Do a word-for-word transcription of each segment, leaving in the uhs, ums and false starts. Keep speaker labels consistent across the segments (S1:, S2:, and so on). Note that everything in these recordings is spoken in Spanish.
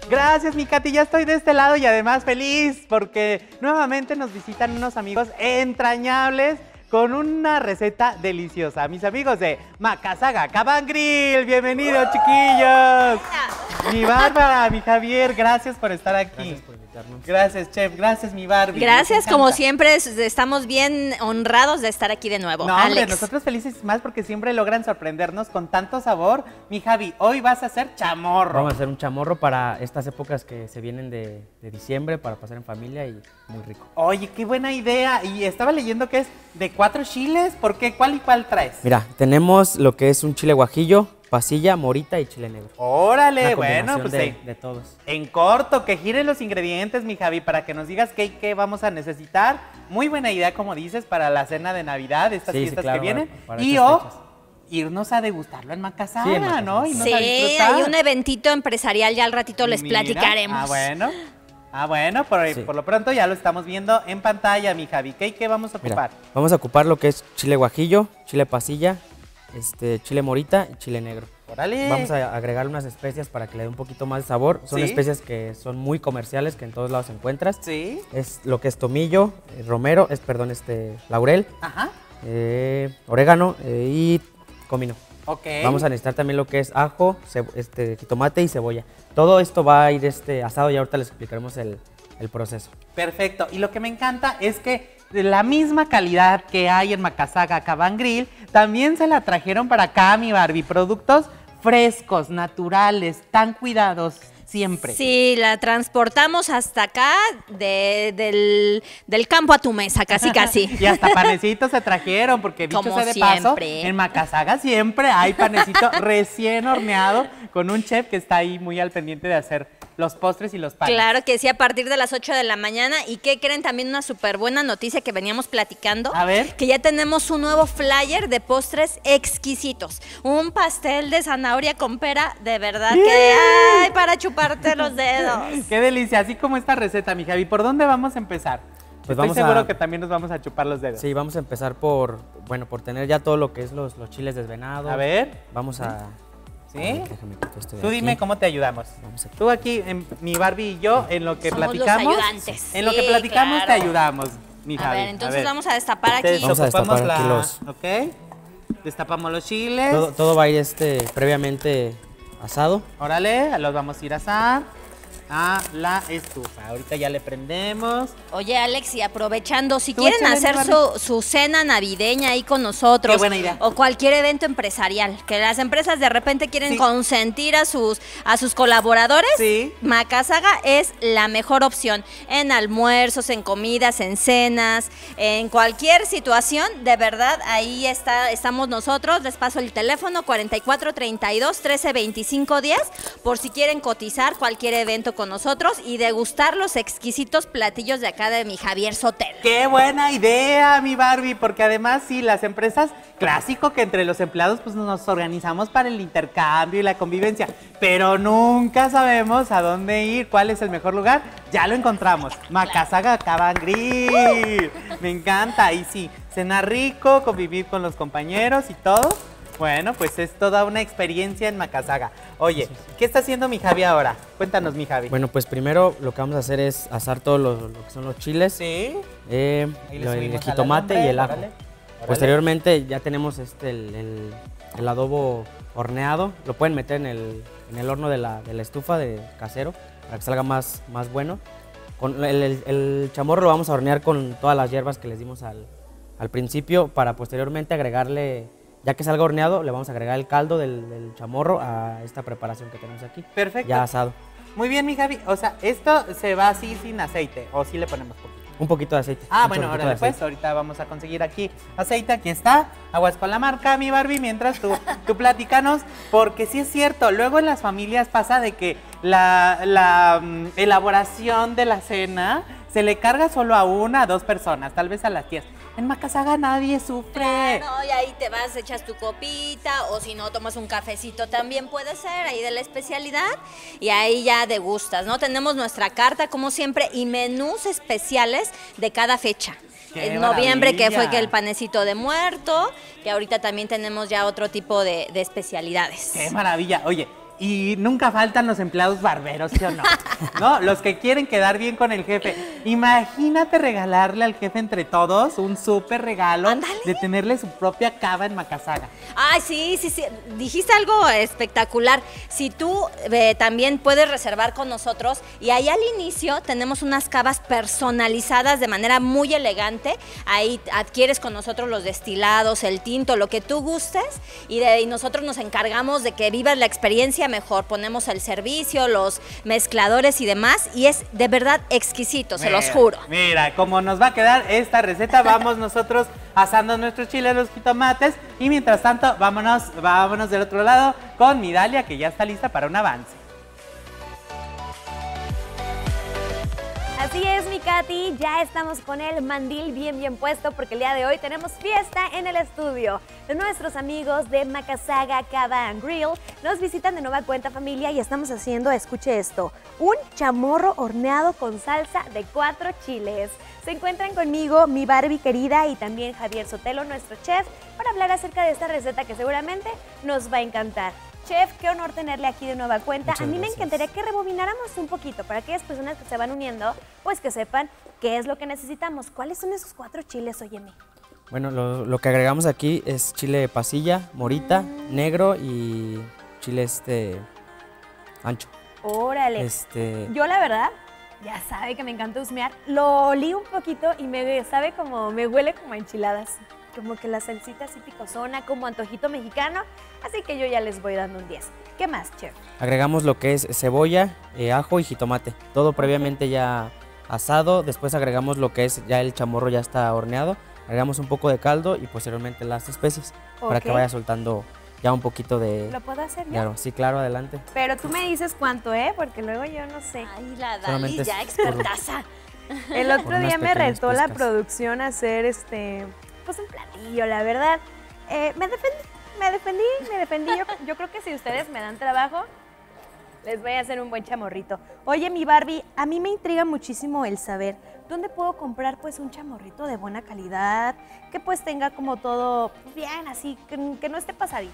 S1: Gracias, mi Katy, ya estoy de este lado y además feliz porque nuevamente nos visitan unos amigos entrañables con una receta deliciosa. Mis amigos de Macasaga Caban Grill, bienvenidos, chiquillos. Mi Bárbara, mi Javier, gracias por estar aquí.
S2: Gracias por invitarnos.
S1: Gracias, chef, gracias, mi Barbie.
S3: Gracias, como siempre, estamos bien honrados de estar aquí de nuevo.
S1: No,
S3: Alex.
S1: hombre, nosotros felices más porque siempre logran sorprendernos con tanto sabor. Mi Javi, hoy vas a hacer chamorro.
S2: Vamos a hacer un chamorro para estas épocas que se vienen de, de diciembre, para pasar en familia y muy rico.
S1: Oye, qué buena idea. Y estaba leyendo que es de cuatro chiles. ¿Por qué? ¿Cuál y cuál traes?
S2: Mira, tenemos lo que es un chile guajillo, pasilla, morita y chile negro.
S1: Órale,
S2: Una
S1: bueno,
S2: combinación
S1: pues
S2: de,
S1: eh,
S2: de todos.
S1: en corto, que giren los ingredientes, mi Javi, para que nos digas qué y qué vamos a necesitar. Muy buena idea, como dices, para la cena de Navidad, estas
S2: Sí, sí,
S1: fiestas
S2: claro,
S1: que vienen.
S2: para- para
S1: y
S2: estas
S1: o
S2: fechas.
S1: irnos a degustarlo en Macasaga,
S2: Sí, en Macasaga.
S1: ¿no? Irnos a
S3: Sí,
S1: disfrutar.
S3: hay un eventito empresarial, ya al ratito les
S1: Mira,
S3: platicaremos.
S1: Ah, bueno. Ah, bueno, por,
S2: Sí.
S1: por lo pronto ya lo estamos viendo en pantalla, mi Javi. ¿Qué y qué vamos a ocupar?
S2: Mira, vamos a ocupar lo que es chile guajillo, chile pasilla, este, chile morita y chile negro.
S1: Órale.
S2: Vamos a agregar unas especias para que le dé un poquito más de sabor. Son
S1: Sí.
S2: especias que son muy comerciales, que en todos lados encuentras.
S1: Sí.
S2: Es lo que es tomillo, eh, romero, es perdón, este, laurel,
S1: Ajá.
S2: eh, orégano eh, y comino.
S1: Ok.
S2: Vamos a necesitar también lo que es ajo, ce- este, jitomate y cebolla. Todo esto va a ir este, asado y ahorita les explicaremos el, el proceso.
S1: Perfecto. Y lo que me encanta es que de la misma calidad que hay en Macasaga Caban Grill, también se la trajeron para acá, mi Barbie. Productos frescos, naturales, tan cuidados siempre.
S3: Sí, la transportamos hasta acá, de- del, del campo a tu mesa, casi casi.
S1: Y hasta panecitos se trajeron, porque dicho
S3: Como
S1: sea de paso,
S3: siempre.
S1: en Macasaga siempre hay panecito recién horneado con un chef que está ahí muy al pendiente de hacer los postres y los panes.
S3: Claro que sí, a partir de las ocho de la mañana. ¿Y qué creen? También una súper buena noticia que veníamos platicando.
S1: A ver.
S3: Que ya tenemos un nuevo flyer de postres exquisitos. Un pastel de zanahoria con pera, de verdad
S1: ¡Bien!
S3: que ay, para chuparte los dedos.
S1: Qué delicia, así como esta receta, mi Javi. ¿Por dónde vamos a empezar?
S2: Pues
S1: Estoy
S2: vamos
S1: seguro
S2: a-
S1: que también nos vamos a chupar los dedos.
S2: Sí, vamos a empezar por, bueno, por tener ya todo lo que es los, los chiles desvenados.
S1: A ver.
S2: Vamos a...
S1: ¿Sí?
S2: a ver, déjame quitar esto de
S1: Tú dime
S2: aquí.
S1: cómo te ayudamos.
S2: Vamos aquí.
S1: Tú aquí, en, mi Barbie y yo, en lo que
S3: Somos los
S1: platicamos.
S3: ayudantes.
S1: En lo que
S3: Sí,
S1: platicamos
S3: claro.
S1: te ayudamos, mi
S3: A
S1: Javi.
S3: ver, entonces vamos a destapar
S1: Te
S3: aquí.
S2: Vamos a
S1: desocupamos
S2: destapar aquí los-
S1: ¿Ok? Destapamos los chiles.
S2: Todo, todo va a ir este, previamente asado.
S1: Órale, los vamos a ir a asar a la estufa. Ahorita ya le prendemos.
S3: Oye, Alex, y aprovechando, si
S1: Tú
S3: quieren
S1: échale,
S3: hacer
S1: mi
S3: su, su cena navideña ahí con nosotros,
S1: Qué buena idea.
S3: o cualquier evento empresarial, que las empresas de repente quieren
S1: Sí.
S3: consentir a sus, a sus colaboradores,
S1: Sí.
S3: Macasaga es la mejor opción en almuerzos, en comidas, en cenas, en cualquier situación, de verdad, ahí está, estamos nosotros. Les paso el teléfono cuarenta y cuatro treinta y dos trece veinticinco diez por si quieren cotizar cualquier evento con nosotros y degustar los exquisitos platillos de acá de mi Javier Sotelo.
S1: ¡Qué buena idea, mi Barbie! Porque además, sí, las empresas, clásico que entre los empleados pues nos organizamos para el intercambio y la convivencia, pero nunca sabemos a dónde ir, cuál es el mejor lugar. Ya lo encontramos, Macasaga Caban Grill. Me encanta, y sí, cenar rico, convivir con los compañeros y todo. Bueno, pues es toda una experiencia en Macasaga. Oye, ¿qué está haciendo mi Javi ahora? Cuéntanos, mi Javi.
S2: Bueno, pues primero lo que vamos a hacer es asar todo lo, lo que son los chiles,
S1: Sí.
S2: eh,
S1: Ahí le
S2: lo- el
S1: subimos a la
S2: jitomate
S1: lumbre,
S2: y el ajo.
S1: órale, órale.
S2: Posteriormente ya tenemos este, el, el- el adobo horneado. Lo pueden meter en el, en el horno de la, de la estufa de casero para que salga más, más bueno. Con el, el- el chamorro lo vamos a hornear con todas las hierbas que les dimos al, al principio para posteriormente agregarle, ya que salga horneado, le vamos a agregar el caldo del, del chamorro a esta preparación que tenemos aquí.
S1: Perfecto.
S2: Ya asado.
S1: Muy bien, mi Javi. O sea, esto se va así sin aceite, o sí le ponemos poquito.
S2: Un poquito de aceite.
S1: Ah,
S2: un
S1: bueno,
S2: chorrito
S1: ahora
S2: de
S1: pues,
S2: aceite.
S1: ahorita vamos a conseguir aquí aceite, aquí está, aguas con la marca, mi Barbie, mientras tú, tú platícanos, porque sí es cierto, luego en las familias pasa de que la, la mm, elaboración de la cena se le carga solo a una, a dos personas, tal vez a las tías. En Macasaga nadie sufre.
S3: Claro, y ahí te vas, echas tu copita, o si no, tomas un cafecito también puede ser, ahí de la especialidad, y ahí ya degustas, ¿no? Tenemos nuestra carta, como siempre, y menús especiales de cada fecha.
S1: ¡Qué
S3: En noviembre, que fue
S1: maravilla!
S3: que el panecito de muerto, que ahorita también tenemos ya otro tipo de, de especialidades.
S1: ¡Qué maravilla! Oye, Y nunca faltan los empleados barberos, ¿sí o no? ¿No? Los que quieren quedar bien con el jefe. Imagínate regalarle al jefe entre todos un súper regalo
S3: Ándale.
S1: de tenerle su propia cava en Macasaga.
S3: Ay, sí, sí, sí. Dijiste algo espectacular. Si tú eh, también puedes reservar con nosotros, y ahí al inicio tenemos unas cavas personalizadas de manera muy elegante. Ahí adquieres con nosotros los destilados, el tinto, lo que tú gustes, y, de, y nosotros nos encargamos de que vivas la experiencia mejor. Ponemos el servicio, los mezcladores y demás, y es de verdad exquisito, se los juro.
S1: Mira, como nos va a quedar esta receta, vamos nosotros asando nuestros chiles, los jitomates, y mientras tanto, vámonos, vámonos del otro lado con mi Dalia, que ya está lista para un avance.
S4: Así es, mi Katy, ya estamos con el mandil bien bien puesto porque el día de hoy tenemos fiesta en el estudio. Nuestros amigos de Macasaga Cava and Grill nos visitan de nueva cuenta, familia, y estamos haciendo, escuche esto, un chamorro horneado con salsa de cuatro chiles. Se encuentran conmigo mi Barbie querida y también Javier Sotelo, nuestro chef, para hablar acerca de esta receta que seguramente nos va a encantar. Chef, qué honor tenerle aquí de nueva cuenta.
S2: Muchas
S4: a mí me
S2: gracias.
S4: encantaría que rebobináramos un poquito para aquellas personas que se van uniendo, pues que sepan qué es lo que necesitamos. ¿Cuáles son esos cuatro chiles, óyeme?
S2: Bueno, lo, lo que agregamos aquí es chile de pasilla, morita,
S4: Mm.
S2: negro y chile este ancho.
S4: Órale.
S2: Este,
S4: Yo la verdad, ya sabe que me encanta husmear, lo olí un poquito y me sabe como, me huele como a enchiladas. Como que la salsita así picosona, como antojito mexicano. Así que yo ya les voy dando un diez. ¿Qué más, chef?
S2: agregamos lo que es cebolla, eh, ajo y jitomate. Todo previamente ya asado. Después agregamos lo que es ya el chamorro ya está horneado. Agregamos un poco de caldo y posteriormente las especies para que
S4: Ok.
S2: vaya soltando ya un poquito de...
S4: ¿Lo puedo hacer ya?
S2: Claro, sí, claro, adelante.
S4: Pero tú me dices cuánto, ¿eh? Porque luego yo no sé.
S3: Ay, la Dali,
S2: Solamente es
S3: ya
S2: por-
S3: expertaza.
S4: El
S2: Por
S4: otro
S2: unas
S4: día me
S2: pequeñas
S4: retó la
S2: pizcas.
S4: producción a hacer este, pues un platillo, la verdad. Eh, me defendí, me defendí, me defendí. Yo, yo creo que si ustedes me dan trabajo, les voy a hacer un buen chamorrito. Oye, mi Barbie, a mí me intriga muchísimo el saber dónde puedo comprar pues un chamorrito de buena calidad, que pues tenga como todo bien así, que, que no esté pasadito.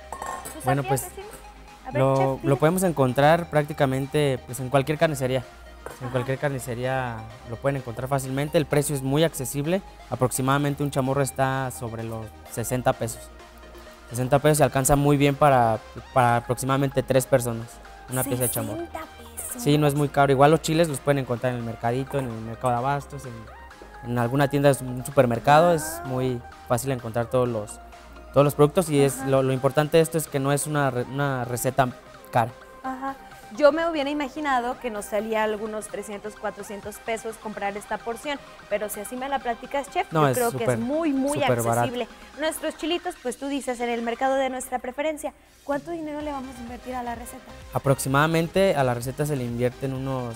S4: ¿Tú
S2: Bueno,
S4: sabrías
S2: pues,
S4: decirme? A ver,
S2: Lo,
S4: chef,
S2: lo
S4: dime.
S2: podemos encontrar prácticamente pues, en cualquier carnicería. En cualquier carnicería lo pueden encontrar fácilmente. El precio es muy accesible. Aproximadamente un chamorro está sobre los sesenta pesos. sesenta pesos se alcanza muy bien para, para aproximadamente tres personas. Una pieza de chamorro.
S4: sesenta pesos.
S2: Sí, no es muy caro. Igual los chiles los pueden encontrar en el mercadito, en el mercado de abastos, en, en alguna tienda, un supermercado. Es muy fácil encontrar todos los, todos los productos y es lo, lo importante de esto es que no es una, re- una receta cara.
S4: Ajá. Yo me hubiera imaginado que nos salía algunos trescientos, cuatrocientos pesos comprar esta porción, pero si así me la platicas, chef,
S2: No,
S4: yo
S2: es
S4: creo que es
S2: súper,
S4: muy, muy
S2: súper barato.
S4: accesible. Nuestros chilitos, pues tú dices, en el mercado de nuestra preferencia, ¿cuánto dinero le vamos a invertir a la receta?
S2: Aproximadamente a la receta se le invierten unos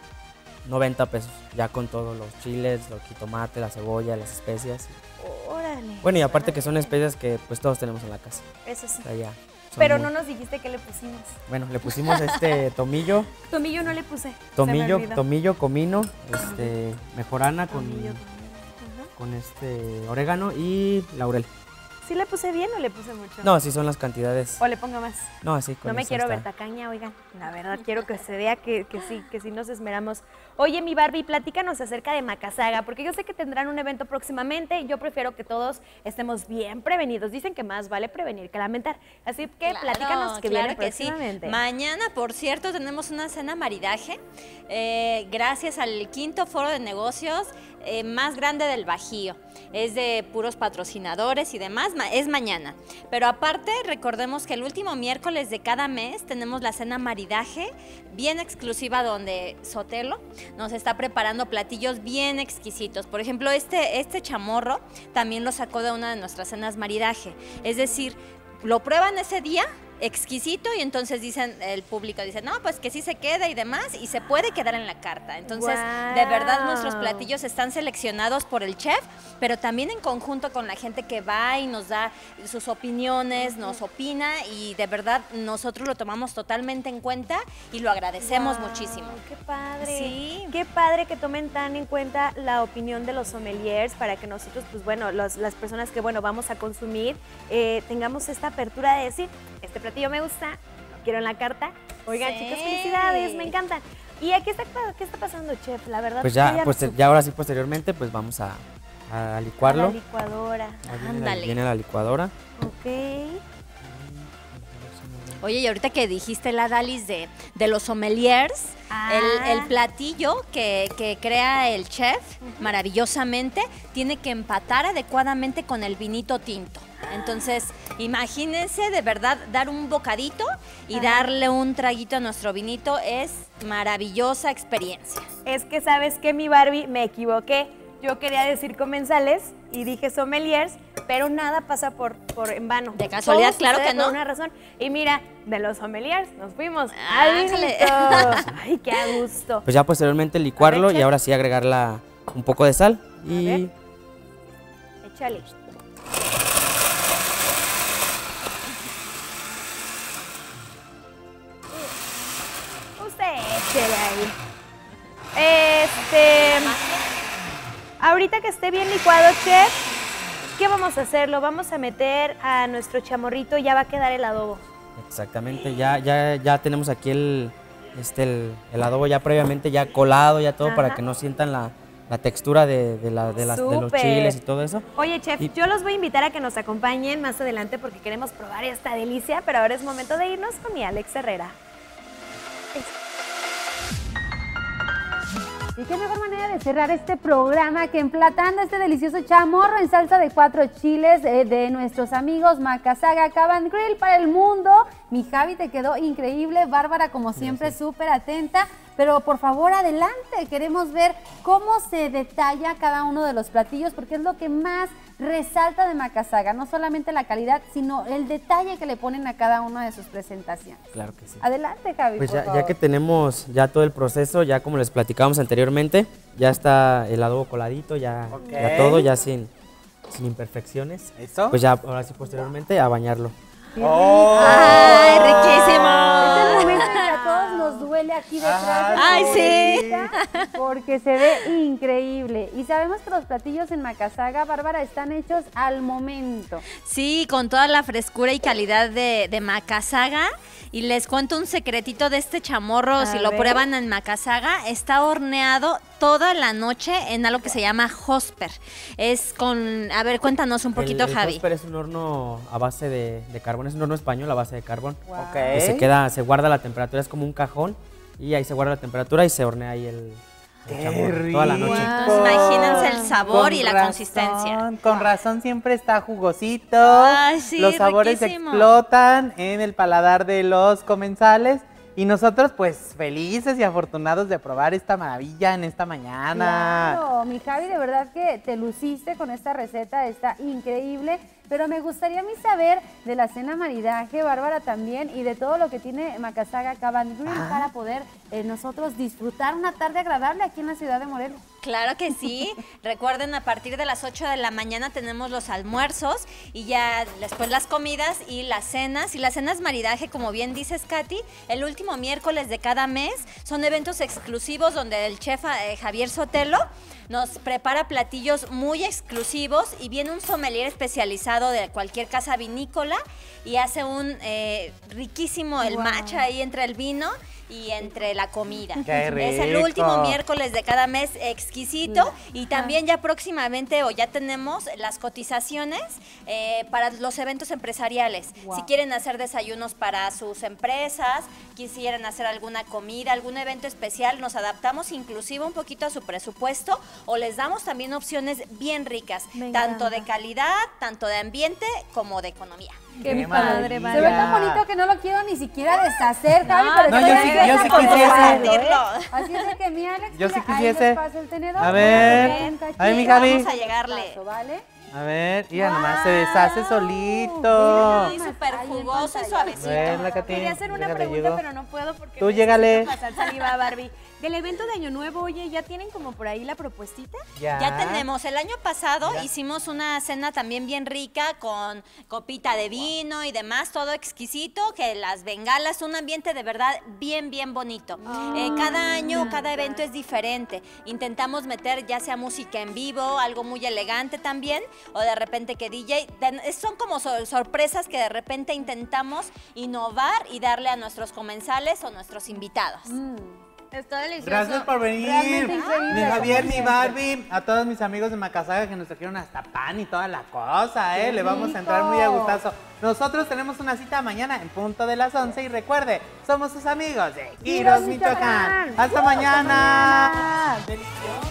S2: noventa pesos, ya con todos los chiles, los jitomates, la cebolla, las especias.
S4: Órale.
S2: Bueno, y aparte que son especias que pues todos tenemos en la casa.
S4: Eso sí.
S2: O sea, ya son
S4: Pero
S2: muy-
S4: no nos dijiste qué le pusimos.
S2: Bueno, le pusimos este tomillo,
S4: Tomillo no le puse. se me
S2: tomillo,
S4: olvidó.
S2: tomillo, comino, este, mejorana con,
S4: Tomillo, tomillo. Ajá.
S2: con este orégano y laurel.
S4: ¿Sí le puse bien o le puse mucho?
S2: No, así son las cantidades.
S4: ¿O le pongo más?
S2: No, así con
S4: No me
S2: eso
S4: quiero
S2: está.
S4: ver tacaña, oigan. La verdad, quiero que se vea que, que sí, que sí nos esmeramos. Oye, mi Barbie, platícanos acerca de Macasaga, porque yo sé que tendrán un evento próximamente. Yo prefiero que todos estemos bien prevenidos. Dicen que más vale prevenir que lamentar. Así que
S3: Claro,
S4: platícanos que
S3: claro
S4: viene
S3: que sí.
S4: próximamente.
S3: Mañana, por cierto, tenemos una cena maridaje, eh, gracias al quinto foro de negocios eh, más grande del Bajío. Es de puros patrocinadores y demás, ma- es mañana. Pero aparte, recordemos que el último miércoles de cada mes tenemos la cena maridaje bien exclusiva donde Sotelo nos está preparando platillos bien exquisitos. Por ejemplo, este, este chamorro también lo sacó de una de nuestras cenas maridaje. Es decir, lo prueban ese día, exquisito, y entonces dicen, el público dice, no, pues que sí se queda y demás, y se puede quedar en la carta. Entonces, de verdad, nuestros
S4: ¡Guau!
S3: platillos están seleccionados por el chef, pero también en conjunto con la gente que va y nos da sus opiniones, nos opina, y de verdad nosotros lo tomamos totalmente en cuenta y lo agradecemos
S4: Guau,
S3: muchísimo.
S4: ¡Qué padre!
S3: Sí.
S4: Qué padre que tomen tan en cuenta la opinión de los sommeliers para que nosotros, pues bueno, los- las personas que, bueno, vamos a consumir, eh, tengamos esta apertura de decir, este platillo me gusta, no quiero la carta. Oigan,
S3: Sí.
S4: chicos, felicidades, me encantan. ¿Y aquí está, qué está pasando, chef? La verdad,
S2: Pues
S4: yo
S2: ya,
S4: no
S2: pues
S4: supe.
S2: ya ahora sí, posteriormente, pues vamos a, a
S4: A
S2: licuarlo.
S4: la licuadora.
S2: Ahí viene la-
S3: Ándale.
S2: Viene la licuadora.
S4: Ok.
S3: Oye, y ahorita que dijiste la Dalis de, de los sommeliers,
S4: Ah.
S3: el, el platillo que, que crea el chef maravillosamente tiene que empatar adecuadamente con el vinito tinto. Entonces, imagínense de verdad dar un bocadito y
S4: Ajá.
S3: darle un traguito a nuestro vinito es maravillosa experiencia.
S4: Es que, ¿sabes qué, mi Barbie? Me equivoqué. Yo quería decir comensales y dije sommeliers, pero nada pasa por, por en vano.
S3: De casualidad,
S4: Todo
S3: claro
S4: sucede
S3: que no.
S4: por una razón. Y mira, de los sommeliers nos fuimos
S3: Ah,
S4: al
S3: ándale.
S4: vinito. Ay, qué a gusto.
S2: Pues ya posteriormente licuarlo
S4: chef.
S2: y ahora sí agregarla un poco de sal.
S4: ver.
S2: Y
S4: Échale. Usted échale ahí. Este. Ahorita que esté bien licuado, chef, ¿qué vamos a hacer? Lo vamos a meter a nuestro chamorrito y ya va a quedar el adobo.
S2: exactamente, ya, ya, ya tenemos aquí el, este, el, el adobo ya previamente ya colado, ya todo,
S4: Ajá.
S2: para que no sientan la, la textura de, de, la- de las- de los
S4: Súper.
S2: chiles y todo eso.
S4: Oye, chef,
S2: Y-
S4: yo los voy a invitar a que nos acompañen más adelante porque queremos probar esta delicia, pero ahora es momento de irnos con mi Alex Herrera.
S5: Y qué mejor manera de cerrar este programa que emplatando este delicioso chamorro en salsa de cuatro chiles eh, de nuestros amigos Macasaga Caban Grill para el mundo. Mi Javi, te quedó increíble. Bárbara, como siempre, súper atenta. Pero por favor, adelante. Queremos ver cómo se detalla cada uno de los platillos porque es lo que más resalta de Macasaga. No solamente la calidad, sino el detalle que le ponen a cada una de sus presentaciones.
S2: Claro que sí.
S5: Adelante, Javi,
S2: Pues
S5: por
S2: ya, ya
S5: favor.
S2: que tenemos ya todo el proceso, ya como les platicábamos anteriormente, ya está el adobo coladito, ya,
S1: Ok.
S2: ya todo, ya sin, sin imperfecciones.
S1: ¿Eso?
S2: Pues ya ahora sí posteriormente a bañarlo.
S1: ¡Oh!
S3: ¡Ay,
S5: Es el
S3: riquísimo!
S5: momento en que a todos nos duele aquí detrás.
S1: Ajá,
S5: de la
S3: Ay, sí.
S5: orejita, porque se ve increíble. Y sabemos que los platillos en Macasaga, Bárbara, están hechos al momento.
S3: Sí, con toda la frescura y calidad de, de Macasaga. Y les cuento un secretito de este chamorro,
S5: A
S3: si lo
S5: ver.
S3: prueban en Macasaga, está horneado toda la noche en algo que se llama hosper. Es con, a ver, cuéntanos un poquito,
S2: el, el
S3: Javi.
S2: Hosper es un horno a base de, de carbón, es un horno español a base de carbón.
S1: Ok.
S2: Que se queda, se guarda la temperatura, es como un cajón y ahí se guarda la temperatura y se hornea ahí el, el
S1: ¡Qué
S2: chamorro
S1: rico!
S2: toda la noche.
S3: Entonces, imagínense el sabor
S1: Con
S3: y la
S1: razón,
S3: consistencia.
S1: Con razón siempre está jugosito.
S3: Ay, sí,
S1: los sabores
S3: riquísimo.
S1: explotan en el paladar de los comensales. Y nosotros, pues, felices y afortunados de probar esta maravilla en esta mañana.
S5: Claro, mi Javi, de verdad que te luciste con esta receta, está increíble. Pero me gustaría a mí saber de la cena maridaje, Bárbara, también, y de todo lo que tiene Macasaga Caban Grill
S1: Ah.
S5: para poder eh, nosotros disfrutar una tarde agradable aquí en la ciudad de Morelos.
S3: Claro que sí. Recuerden, a partir de las ocho de la mañana tenemos los almuerzos y ya después las comidas y las cenas. Y las cenas maridaje, como bien dices, Katy, el último miércoles de cada mes son eventos exclusivos donde el chef eh, Javier Sotelo nos prepara platillos muy exclusivos y viene un sommelier especializado de cualquier casa vinícola y hace un eh, riquísimo el
S5: Wow.
S3: match ahí entre el vino y entre la comida.
S1: ¡Qué
S3: Es el
S1: rico!
S3: último miércoles de cada mes, exquisito. Y también ya próximamente o ya tenemos las cotizaciones eh, para los eventos empresariales.
S5: Wow.
S3: Si quieren hacer desayunos para sus empresas, quisieran hacer alguna comida, algún evento especial, nos adaptamos inclusive un poquito a su presupuesto o les damos también opciones bien ricas,
S4: Me
S3: tanto
S4: encanta.
S3: de calidad, tanto de ambiente como de economía.
S4: Qué
S1: ¡Qué
S4: padre,
S1: maravilla!
S5: Se ve tan bonito que no lo quiero ni siquiera deshacer, Javi,
S3: No,
S5: pero
S1: no,
S5: estoy
S1: yo sí-
S5: dispuesta
S1: yo
S5: a
S1: sí
S5: compartirlo,
S1: quisiese.
S5: ¿eh? Así es de que mi Alex,
S1: Yo sí
S5: mira, ahí
S1: quisiese.
S5: les paso el tenedor.
S1: A ver.
S5: Ven,
S1: A ver, mi
S5: cachito.
S1: Javi.
S3: Vamos a llegarle.
S5: Paso, ¿vale?
S1: A ver, mira, nomás se deshace
S5: Wow.
S1: solito.
S3: Sí, súper
S5: Ahí en
S3: jugoso y
S5: pantalla.
S3: suavecito.
S1: A ver, la Katy,
S4: Quería hacer una
S1: déjale,
S4: pregunta,
S1: ayudo.
S4: pero no puedo porque
S1: Tú
S4: necesito
S1: llégale.
S4: pasar saliva, Barbie. Del evento de Año Nuevo, oye, ¿ya tienen como por ahí la propuestita?
S3: Ya tenemos. El año pasado ya hicimos una cena también bien rica con copita de vino y demás, todo exquisito, que las bengalas, un ambiente de verdad bien, bien bonito. Oh. Eh, cada año, cada evento es diferente. Intentamos meter ya sea música en vivo, algo muy elegante también, o de repente que D J, son como sor sorpresas que de repente intentamos innovar y darle a nuestros comensales o nuestros invitados.
S4: Mm. Está delicioso.
S1: Gracias por venir. Mi Javier, mi Barbie, a todos mis amigos de Macasaga que nos trajeron hasta pan y toda la cosa, ¿eh? Le vamos a entrar muy a gustazo. Nosotros tenemos una cita mañana en punto de las once y recuerde, somos sus amigos de Giros Michoacán. Hasta mañana. Delicioso.